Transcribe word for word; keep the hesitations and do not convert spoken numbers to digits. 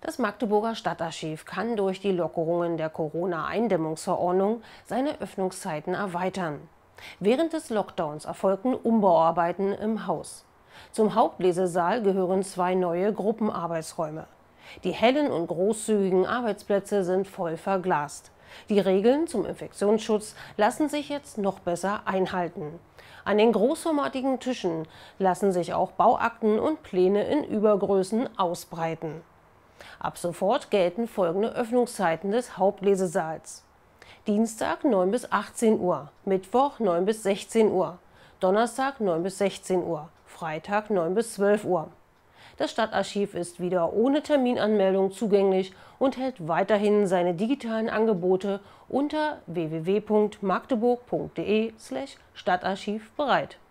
Das Magdeburger Stadtarchiv kann durch die Lockerungen der Corona-Eindämmungsverordnung seine Öffnungszeiten erweitern. Während des Lockdowns erfolgten Umbauarbeiten im Haus. Zum Hauptlesesaal gehören zwei neue Gruppenarbeitsräume. Die hellen und großzügigen Arbeitsplätze sind voll verglast. Die Regeln zum Infektionsschutz lassen sich jetzt noch besser einhalten. An den großformatigen Tischen lassen sich auch Bauakten und Pläne in Übergrößen ausbreiten. Ab sofort gelten folgende Öffnungszeiten des Hauptlesesaals: Dienstag neun bis achtzehn Uhr, Mittwoch neun bis sechzehn Uhr, Donnerstag neun bis sechzehn Uhr, Freitag neun bis zwölf Uhr. Das Stadtarchiv ist wieder ohne Terminanmeldung zugänglich und hält weiterhin seine digitalen Angebote unter w w w punkt magdeburg punkt de slash Stadtarchiv bereit.